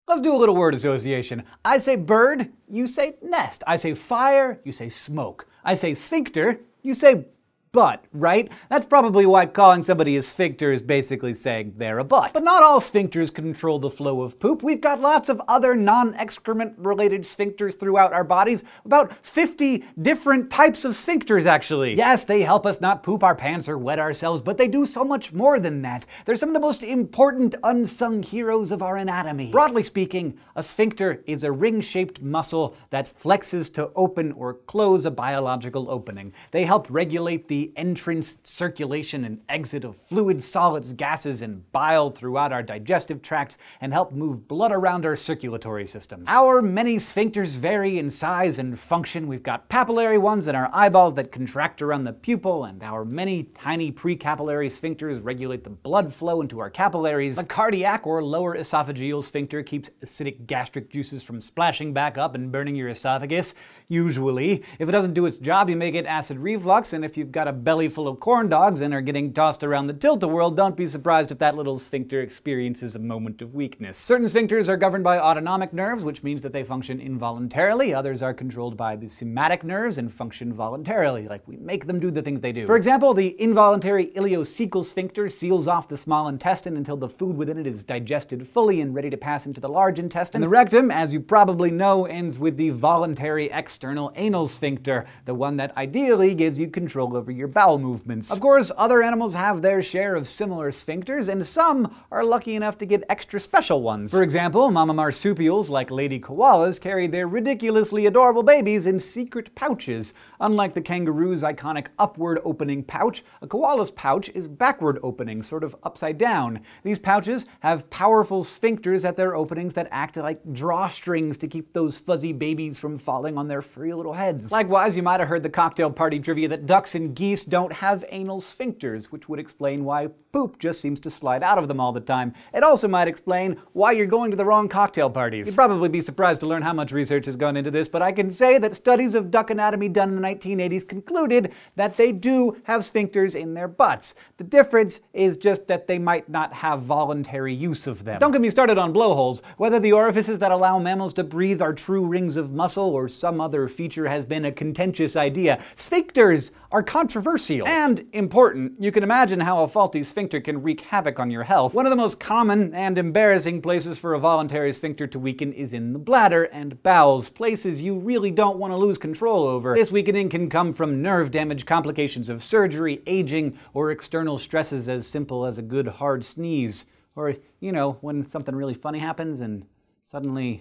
Let's do a little word association. I say bird, you say nest. I say fire, you say smoke. I say sphincter, you say butt, right? That's probably why calling somebody a sphincter is basically saying they're a butt. But not all sphincters control the flow of poop. We've got lots of other non-excrement related sphincters throughout our bodies. About 50 different types of sphincters, actually. Yes, they help us not poop our pants or wet ourselves, but they do so much more than that. They're some of the most important unsung heroes of our anatomy. Broadly speaking, a sphincter is a ring-shaped muscle that flexes to open or close a biological opening. They help regulate the entrance, circulation, and exit of fluids, solids, gases, and bile throughout our digestive tracts and help move blood around our circulatory systems. Our many sphincters vary in size and function. We've got papillary ones in our eyeballs that contract around the pupil, and our many tiny precapillary sphincters regulate the blood flow into our capillaries. The cardiac or lower esophageal sphincter keeps acidic gastric juices from splashing back up and burning your esophagus, usually. If it doesn't do its job, you may get acid reflux, and if you've got a belly full of corn dogs and are getting tossed around the tilt-a-whirl, don't be surprised if that little sphincter experiences a moment of weakness. Certain sphincters are governed by autonomic nerves, which means that they function involuntarily. Others are controlled by the somatic nerves and function voluntarily, like we make them do the things they do. For example, the involuntary ileocecal sphincter seals off the small intestine until the food within it is digested fully and ready to pass into the large intestine. And the rectum, as you probably know, ends with the voluntary external anal sphincter, the one that ideally gives you control over your bowel movements. Of course, other animals have their share of similar sphincters, and some are lucky enough to get extra special ones. For example, mama marsupials like lady koalas carry their ridiculously adorable babies in secret pouches. Unlike the kangaroo's iconic upward opening pouch, a koala's pouch is backward opening, sort of upside down. These pouches have powerful sphincters at their openings that act like drawstrings to keep those fuzzy babies from falling on their furry little heads. Likewise, you might have heard the cocktail party trivia that ducks and geese don't have anal sphincters, which would explain why poop just seems to slide out of them all the time. It also might explain why you're going to the wrong cocktail parties. You'd probably be surprised to learn how much research has gone into this, but I can say that studies of duck anatomy done in the 1980s concluded that they do have sphincters in their butts. The difference is just that they might not have voluntary use of them. Don't get me started on blowholes. Whether the orifices that allow mammals to breathe are true rings of muscle or some other feature has been a contentious idea, sphincters are controversial and important. You can imagine how a faulty sphincter can wreak havoc on your health. One of the most common and embarrassing places for a voluntary sphincter to weaken is in the bladder and bowels, places you really don't want to lose control over. This weakening can come from nerve damage, complications of surgery, aging, or external stresses as simple as a good hard sneeze. Or, you know, when something really funny happens and suddenly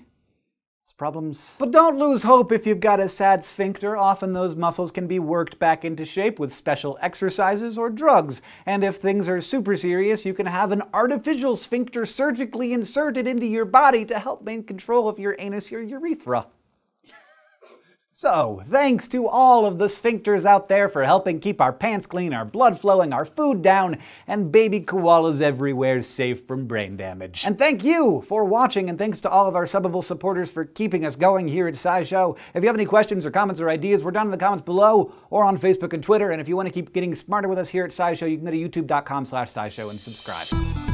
problems. But don't lose hope if you've got a sad sphincter. Often those muscles can be worked back into shape with special exercises or drugs. And if things are super serious, you can have an artificial sphincter surgically inserted into your body to help maintain control of your anus or urethra. So, thanks to all of the sphincters out there for helping keep our pants clean, our blood flowing, our food down, and baby koalas everywhere safe from brain damage. And thank you for watching, and thanks to all of our subbable supporters for keeping us going here at SciShow. If you have any questions or comments or ideas, we're down in the comments below or on Facebook and Twitter. And if you want to keep getting smarter with us here at SciShow, you can go to youtube.com/SciShow and subscribe.